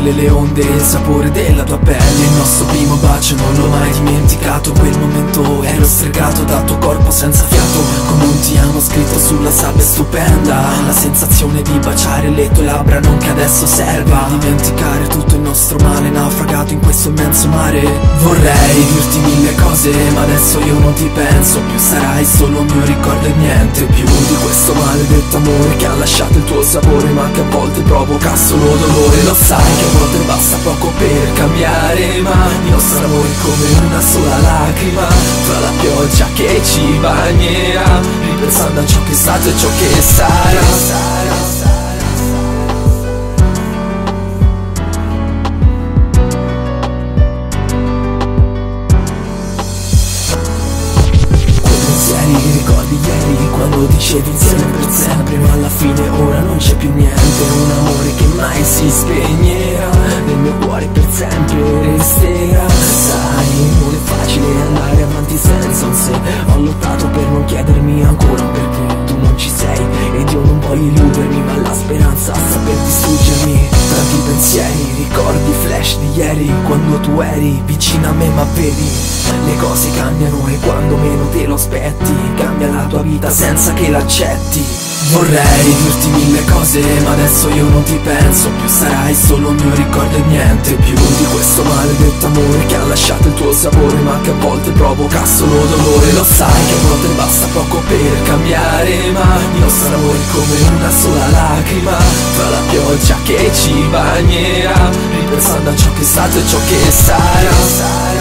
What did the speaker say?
cielo e le onde, il sapore della tua pelle. Il nostro primo bacio non l'ho mai dimenticato. Quel momento ero stregato dal tuo corpo senza fiato, come un ti amo scritto sulla sabbia stupenda. La sensazione di baciare le tue labbra non che adesso serva a dimenticare tutto il nostro male naufragato in questo immenso mare. Vorrei dirti mille cose ma adesso io non ti penso più. Sarai solo un mio ricordo e niente più di questo maledetto amore che ha lasciato il tuo sapore ma che a volte provoca solo dolore. Lo sai che a volte basta poco per cambiare, ma il nostro amore è come una sola lacrima tra la pioggia che ci bagnerà, ripensando a ciò che è stato e ciò che sarà. Ricordi ieri quando dicevi insieme per sempre, ma alla fine ora non c'è più niente. Un amore che mai si spegnerà, nel mio cuore per sempre resterà. Sai, non è facile andare avanti senza un se. Ho lottato per non chiedermi ancora un perché. Tu non ci sei ed io non voglio illudermi, ma la speranza a saper distruggermi. Tanti pensieri, ricordi, flash di ieri, quando tu eri vicino a me ma vedi le cose cambiano e quando meno te lo aspetti cambia la tua vita senza che l'accetti. Vorrei dirti mille cose ma adesso io non ti penso più. Sarai solo un mio ricordo e niente più di questo maledetto amore che ha lasciato il tuo sapore ma che a volte provoca solo dolore. Lo sai che a volte basta poco per cambiare, ma il nostro amore è come una sola lacrima tra la pioggia che ci bagnerà, ripensando a ciò che è stato e ciò che sarà.